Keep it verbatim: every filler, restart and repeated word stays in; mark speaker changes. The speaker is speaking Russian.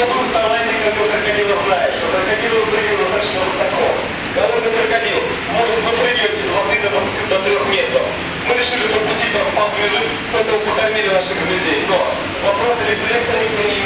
Speaker 1: Кто был в Таиланде, как крокодила знает, что крокодил выпрыгивает достаточно высоко. Голодный крокодил может выпрыгивать из воды до, до трех метров. Мы решили пропустить распад лежит, поэтому покормили наших людей. Но вопрос рефлекса никто не